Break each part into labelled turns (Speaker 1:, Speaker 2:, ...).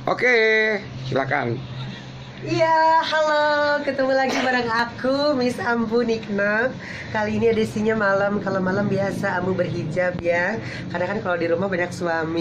Speaker 1: Oke, silakan.
Speaker 2: Iya, halo, ketemu lagi bareng aku, Miss Ambu Nikno. Kali ini edisinya malam. Kalau malam biasa Ambu berhijab ya. Karena kan kalau di rumah banyak suami.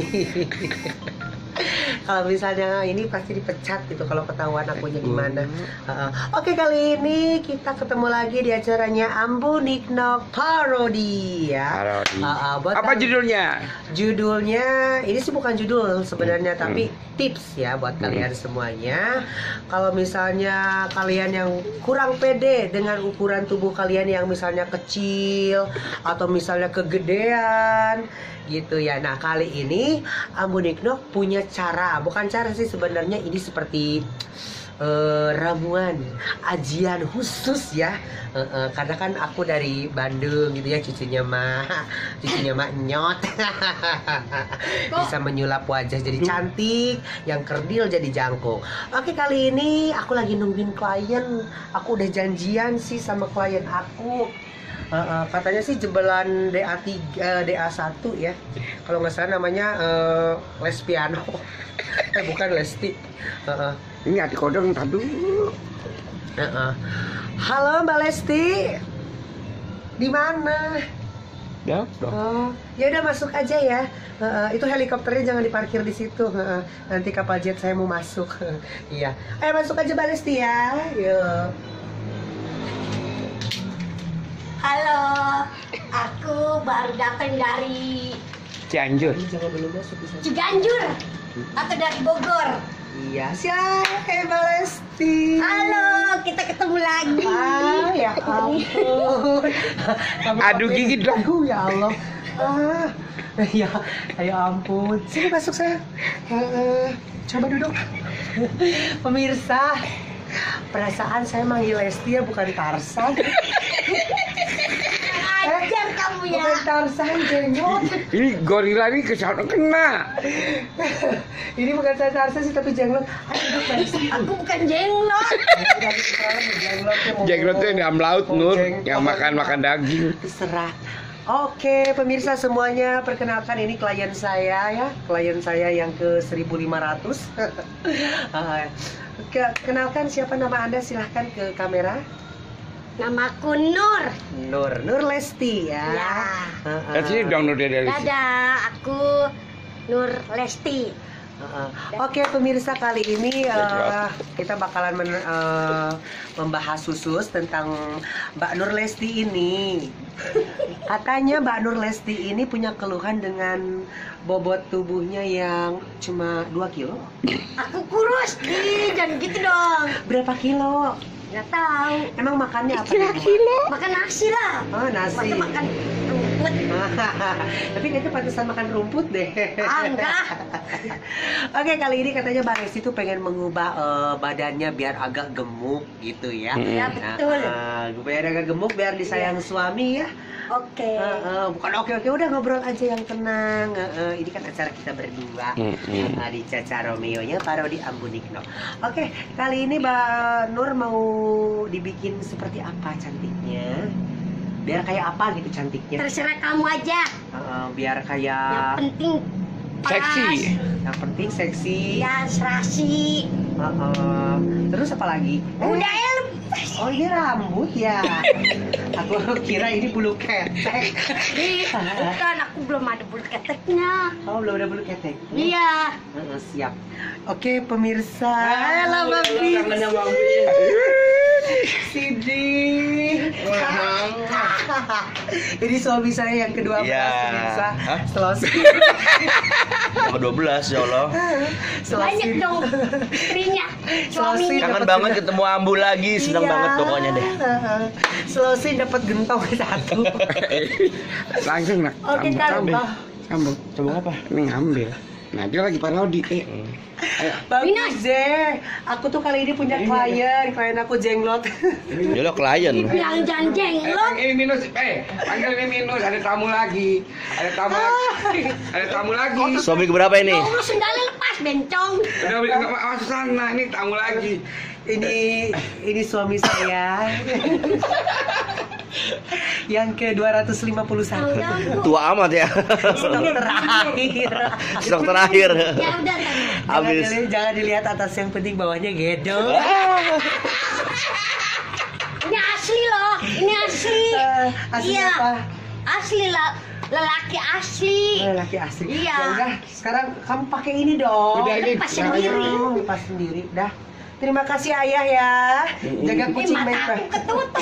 Speaker 2: Kalau misalnya ini pasti dipecat gitu kalau ketahuan akunya gimana. Oke, kali ini kita ketemu lagi di acaranya Ambu Nikno Parodi ya.
Speaker 1: Parodi. Apa judulnya?
Speaker 2: Judulnya ini sih bukan judul sebenarnya, tapi tips ya buat kalian semuanya. Kalau misalnya kalian yang kurang pede dengan ukuran tubuh kalian yang misalnya kecil atau misalnya kegedean gitu ya. Nah, kali ini Ambu Nikno punya cara, bukan cara sih sebenarnya, ini seperti ramuan, ajian khusus ya. Karena kan aku dari Bandung gitu ya, cucunya mak nyot. Bisa menyulap wajah jadi cantik, yang kerdil jadi jangkung. Oke, kali ini aku lagi nungguin klien. Aku udah janjian sih sama klien aku. Katanya sih jebelan DA1 ya. Kalau nggak salah namanya Lespiano. Bukan Lesti.
Speaker 1: Ini adik kodong tadu.
Speaker 2: Halo Mbak Lesti. Di mana?
Speaker 1: Ya,
Speaker 2: Oh, ya udah masuk aja ya. Itu helikopternya jangan diparkir di situ. Nanti kapal jet saya mau masuk. Iya. Ayo masuk aja Mbak Lesti ya. Yuk.
Speaker 3: Halo, aku baru datang dari
Speaker 1: Cianjur.
Speaker 2: Jangan belum masuk bisa.
Speaker 3: Ciganjur atau dari Bogor.
Speaker 2: Iya, siapa Mbak Lesti?
Speaker 3: Halo, kita ketemu lagi.
Speaker 2: Ah, ya ampun.
Speaker 1: Aduh, gigit dong.
Speaker 2: Aduh, ya Allah. Ya ampun. Sini masuk saya. Coba duduk. Pemirsa, perasaan saya manggil Lesti ya, bukan Tarsan.
Speaker 3: Ajar kamu ya.
Speaker 2: Bukan Tarsan, jenggot.
Speaker 1: Ini gorila ini kesana kena.
Speaker 2: Ini bukan saya Tarsan sih, tapi jenglot. Ayo duduk Mbak Lesti.
Speaker 3: Aku bukan jenglot.
Speaker 1: Jenglot itu yang di dalam laut, Nur, yang makan daging.
Speaker 2: Terserah. Oke, pemirsa semuanya, perkenalkan ini klien saya ya. Klien saya yang ke 1500. Kenalkan siapa nama Anda, silahkan ke kamera.
Speaker 3: Namaku Nur.
Speaker 2: Nur Lesti ya.
Speaker 3: Ya.
Speaker 1: Sini dong, Nur dari sini.
Speaker 3: Dadah, aku Nur Lesti.
Speaker 2: Oke, pemirsa, kali ini kita bakalan membahas khusus tentang Mbak Nur Lesti ini. Katanya Mbak Nur Lesti ini punya keluhan dengan bobot tubuhnya yang cuma 2 kilo.
Speaker 3: Aku kurus. Jangan gitu dong.
Speaker 2: Berapa kilo?
Speaker 3: Nggak tahu.
Speaker 2: Emang makannya apa?
Speaker 1: 3 kilo.
Speaker 3: Makan nasi lah.
Speaker 2: Oh, nasi.
Speaker 3: Masa makan rumput.
Speaker 2: Tapi kayaknya pantesan makan rumput deh.
Speaker 3: Enggak.
Speaker 2: Oke, kali ini katanya Mbak Lesti tuh pengen mengubah badannya biar agak gemuk gitu ya.
Speaker 3: Ya, betul.
Speaker 2: Biar agak gemuk, biar disayang suami ya.
Speaker 3: Oke.
Speaker 2: Bukan oke, udah ngobrol aja yang tenang. Ini kan acara kita berdua. Di Caca Romeo-nya Parodi Ambu Nikno. Oke, kali ini Mbak Nur mau dibikin seperti apa cantiknya? Biar kayak apa gitu cantiknya?
Speaker 3: Terserah kamu aja.
Speaker 2: Biar
Speaker 3: Yang
Speaker 2: kayak
Speaker 3: penting pas.
Speaker 1: Seksi.
Speaker 2: yang penting seksi.
Speaker 3: Ya serasi.
Speaker 2: Terus apa lagi?
Speaker 3: Udah ya lepas.
Speaker 2: Oh, ini rambut ya. Aku kira ini bulu ketek.
Speaker 3: Bukan, aku belum ada bulu keteknya.
Speaker 2: Oh, belum ada bulu ketek.
Speaker 3: Iya.
Speaker 2: Siap. Oke, pemirsa.
Speaker 3: Halo, Bang Bi.
Speaker 2: Sidi. Ini suami saya yang kedua belas,
Speaker 4: Iya.
Speaker 2: pemirsa.
Speaker 4: Hah?
Speaker 2: Selosih.
Speaker 4: Nomor 12 ya Allah.
Speaker 3: Banyak dong istrinya, suaminya.
Speaker 4: Kangen banget ketemu Ambu lagi, seneng
Speaker 2: Iya.
Speaker 4: banget pokoknya deh.
Speaker 2: Selosih dapat gentong satu.
Speaker 1: Langsung nak.
Speaker 2: Oke, kan.
Speaker 1: Sambung.
Speaker 4: Coba apa?
Speaker 1: Ini ngambil. Nah, dia lagi parodi. Ayo.
Speaker 2: Bagus deh. Aku tuh kali ini punya klien aku jenglot.
Speaker 4: Ya lo klien.
Speaker 3: Bilang jangan jenglot.
Speaker 1: Ini minus, panggil ini minus, ada tamu lagi. Ada tamu lagi.
Speaker 4: Suami keberapa ini?
Speaker 3: Ya Allah, sendalnya lepas, bencong.
Speaker 1: Udah nggak masuk sana, ini tamu lagi.
Speaker 2: Ini suami saya. Yang ke 251.
Speaker 4: Tua amat ya.
Speaker 2: Stok terakhir.
Speaker 4: Stok terakhir.
Speaker 3: Ya udah.
Speaker 4: Habis.
Speaker 2: Jangan dilihat atas, yang penting bawahnya gedong.
Speaker 3: Ini asli loh. Ini asli.
Speaker 2: Asli
Speaker 3: Iya.
Speaker 2: apa?
Speaker 3: Asli lah. Lelaki asli.
Speaker 2: Laki asli.
Speaker 3: Iya.
Speaker 2: Ya udah, sekarang kamu pakai ini dong.
Speaker 1: Udah, ini.
Speaker 3: Lepas sendiri.
Speaker 2: Lepas sendiri. Dah. Terima kasih ayah ya. Jaga
Speaker 3: Ini
Speaker 2: kucing
Speaker 3: mata
Speaker 2: baik-baik.
Speaker 3: aku ketutup.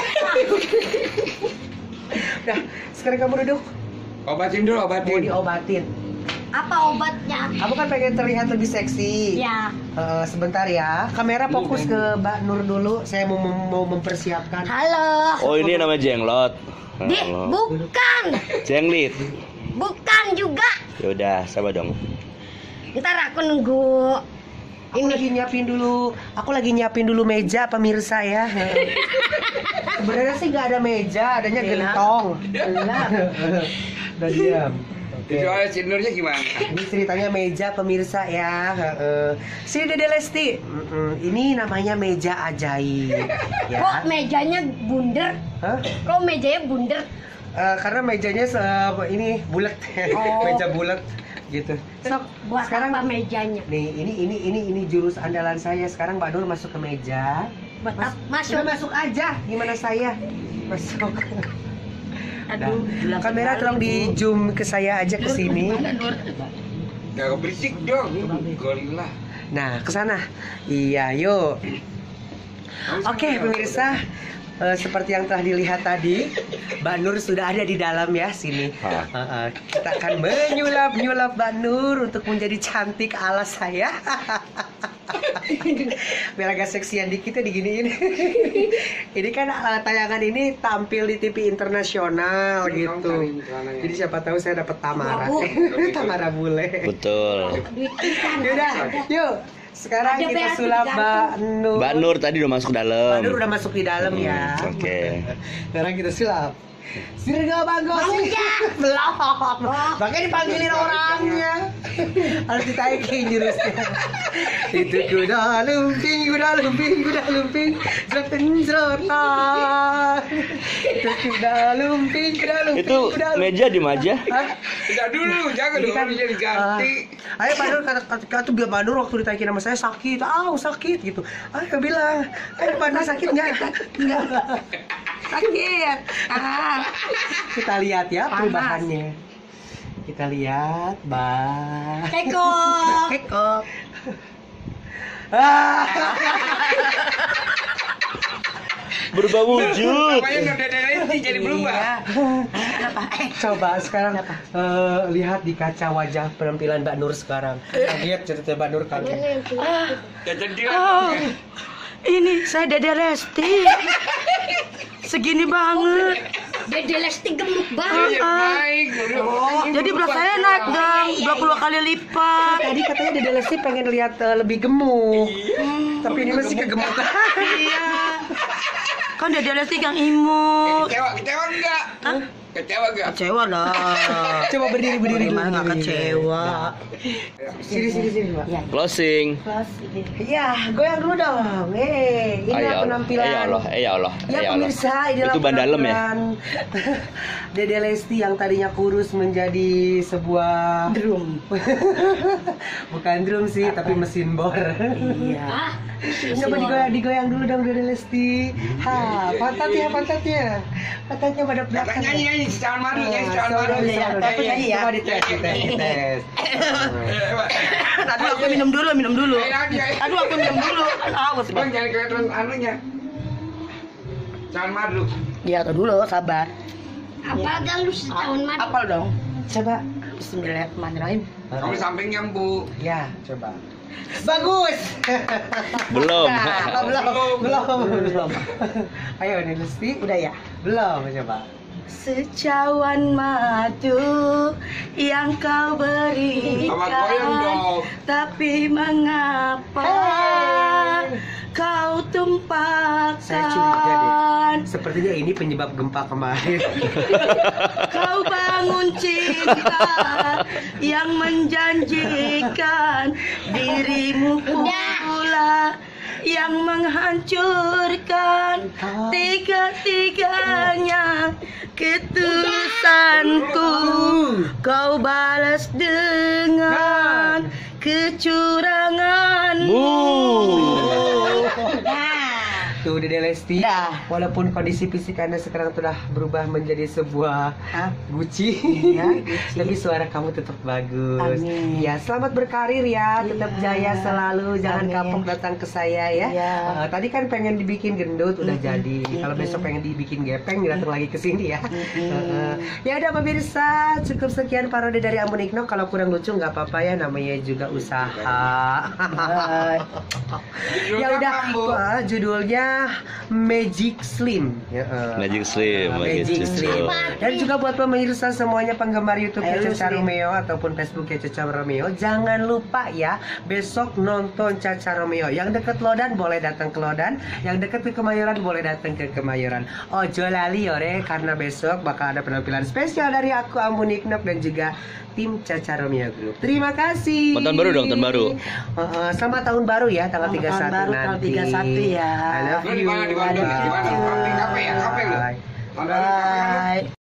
Speaker 2: Dah, sekarang kamu duduk.
Speaker 1: Obatin dulu,
Speaker 2: Mau
Speaker 1: obatin.
Speaker 2: diobatin.
Speaker 3: Apa obatnya?
Speaker 2: Kamu kan pengen terlihat lebih seksi.
Speaker 3: Ya.
Speaker 2: Sebentar ya. Kamera fokus ke Mbak Nur dulu. Saya mau mempersiapkan.
Speaker 3: Halo.
Speaker 4: Oh, ini namanya jenglot.
Speaker 3: Bukan.
Speaker 4: Jenglit.
Speaker 3: Bukan juga.
Speaker 4: Ya udah, sabar dong.
Speaker 3: Ntar aku nunggu.
Speaker 2: Aku lagi nyiapin dulu meja pemirsa ya. Sebenarnya sih nggak ada meja, adanya gentong. Udah diam. Oke.
Speaker 1: Soalnya si Nurnya gimana?
Speaker 2: Ini ceritanya meja pemirsa ya. Sini Dede Lesti. Ini namanya meja ajaib.
Speaker 3: Kok
Speaker 2: Ya.
Speaker 3: mejanya bundar?
Speaker 2: Hah?
Speaker 3: Kok mejanya bundar?
Speaker 2: Karena mejanya ini bulat,
Speaker 3: Oh.
Speaker 2: meja bulat gitu. Sok,
Speaker 3: Buat
Speaker 2: sekarang
Speaker 3: apa mejanya?
Speaker 2: nih ini jurus andalan saya. Sekarang Mbak Nur masuk ke meja.
Speaker 3: Buat apa?
Speaker 2: Masuk aja. Gimana saya? Masuk.
Speaker 3: Aduh,
Speaker 2: Nah, kamera tolong di zoom ke saya aja ke sini.
Speaker 1: Gak berisik dong. Gorila.
Speaker 2: Nah, ke sana. Iya, yuk. Oke, pemirsa. Seperti yang telah dilihat tadi, Mbak Nur sudah ada di dalam ya sini. Kita akan menyulap Mbak Nur untuk menjadi cantik ala saya. Biar agak seksian dikit ya diginiin. Ini kan tayangan ini tampil di TV internasional gitu. Jadi siapa tahu saya dapat Tamara. Tamara bule.
Speaker 4: Betul.
Speaker 3: duit ikan.
Speaker 2: Yaudah, yuk. Sekarang
Speaker 3: Ada
Speaker 2: kita
Speaker 3: beas
Speaker 2: sulap Mbak Nur.
Speaker 4: Mbak Nur tadi udah masuk dalam.
Speaker 2: Mbak Nur udah masuk di dalam ya.
Speaker 4: Oke.
Speaker 2: Sekarang kita sulap. Sirga Bagos. Belum. Makanya dipanggilin orangnya. Harus ditaikin jurusnya. Itu kuda lumping. Jerotan. Itu kuda lumping.
Speaker 4: Itu meja di maja.
Speaker 2: Hah?
Speaker 1: Tidak dulu, jangan
Speaker 2: Ini
Speaker 1: dulu.
Speaker 2: kan,
Speaker 1: Bisa diganti.
Speaker 2: ayo Pak Nur, kata bilang Pak Nur waktu ditaikin sama saya sakit, sakit gitu. Ayo bilang, ayo Pak Nur sakit nggak? Sakit. Kita lihat ya perubahannya. Kita lihat, Bang.
Speaker 3: Kekok.
Speaker 4: Berubah wujud.
Speaker 1: Namanya Nur Dede Lesti jadi berubah.
Speaker 2: Iya. Coba sekarang lihat di kaca wajah penampilan Mbak Nur sekarang. Lihat cerita Mbak Nur kaget.
Speaker 1: Ya jadi
Speaker 5: Ini saya Dede Lesti. Segini banget.
Speaker 3: Dede Lesti gemuk
Speaker 1: Iya,
Speaker 3: banget.
Speaker 1: baik.
Speaker 5: Jadi berat saya naik dong 20 kali lipat.
Speaker 2: Tadi katanya Dede Lesti pengen lihat lebih gemuk. Tapi ini masih kegemukan.
Speaker 5: Iya. Kan Dede Lesti yang imut.
Speaker 1: Kecewa enggak? Kecewa enggak?
Speaker 5: Kecewa lah.
Speaker 2: Coba berdiri dulu.
Speaker 5: Gimana nggak kecewa?
Speaker 2: Sini, Mbak.
Speaker 4: Closing.
Speaker 2: Iya, goyang dulu dong. Inilah penampilan.
Speaker 4: Ya Allah.
Speaker 2: Ya pemirsa, inilah
Speaker 4: Itu ban dalam ya?
Speaker 2: penampilan Dede Lesti yang tadinya kurus menjadi sebuah
Speaker 5: Drum.
Speaker 2: bukan drum sih, tapi mesin bor.
Speaker 5: Iya.
Speaker 2: Coba digoyang dulu dong Dede Lesti. Pantatnya pada belakang.
Speaker 1: Nyanyi, cawan madu, nyanyi cawan madu.
Speaker 2: Tapi nyanyi ya. Coba dites.
Speaker 5: Aduh aku minum dulu.
Speaker 1: Ayo.
Speaker 5: Aduh aku minum dulu. Awas
Speaker 1: Bang,
Speaker 5: bang.
Speaker 1: jangan kelihatan anunya. Cawan madu.
Speaker 5: Ya dulu sabar.
Speaker 3: Apa gak lu setahun madu?
Speaker 5: Apal dong.
Speaker 2: Coba.
Speaker 5: Bismillahirrahmanirrahim.
Speaker 1: Kamu di sampingnya, Bu.
Speaker 2: Ya, coba. Bagus.
Speaker 4: Belum.
Speaker 2: Belum. Ayo Dede Lesti.
Speaker 5: Udah ya.
Speaker 2: Belum, coba.
Speaker 5: Secawan madu yang kau
Speaker 1: Abang goyang
Speaker 5: berikan,
Speaker 1: dong.
Speaker 5: tapi mengapa kau
Speaker 2: Saya curiga deh.
Speaker 5: tumpahkan?
Speaker 2: Sepertinya ini penyebab gempa kemarin.
Speaker 5: Kau bangun cinta yang menjanjikan dirimu pula yang menghancurkan tiga-tiganya. Ketulusanku kau balas dengan kecuranganmu.
Speaker 2: Tuh Dede Lesti,
Speaker 5: Dah.
Speaker 2: walaupun kondisi fisik Anda sekarang sudah berubah menjadi sebuah Gucci,
Speaker 5: Iya, Gucci.
Speaker 2: tapi suara kamu tetap bagus.
Speaker 5: Amin.
Speaker 2: Ya, selamat berkarir ya, tetap
Speaker 5: Iya.
Speaker 2: jaya selalu, jangan
Speaker 5: Amin.
Speaker 2: kapok datang ke saya ya.
Speaker 5: Iya.
Speaker 2: Tadi kan pengen dibikin gendut, udah jadi. Kalau besok pengen dibikin gepeng, datang lagi ke sini ya. Ya udah pemirsa, cukup sekian parodi dari Ambon Ikno. Kalau kurang lucu nggak apa-apa ya, namanya juga usaha. Ya udah, judulnya Magic Slim.
Speaker 4: Magic Slim.
Speaker 2: Magic Slim. Dan juga buat pemirsa semuanya penggemar YouTube-nya Caca Romeo ataupun Facebook-nya Caca Romeo, jangan lupa ya besok nonton Caca Romeo. Yang deket Lodan boleh datang ke Lodan, yang deket ke Kemayoran boleh datang ke Kemayoran. Ojo lali ore, karena besok bakal ada penampilan spesial dari aku Ambon Iknok dan juga tim Caca Romeo Group. Terima kasih.
Speaker 4: Tahun baru dong, tahun baru.
Speaker 2: Selamat tahun baru ya, tanggal 31
Speaker 5: Tahun baru
Speaker 2: nanti.
Speaker 5: tanggal 31 ya.
Speaker 2: I love
Speaker 1: Lo
Speaker 2: you.
Speaker 1: di mana? Di mana? Di mana?
Speaker 2: Bye.
Speaker 1: Pabrik apa?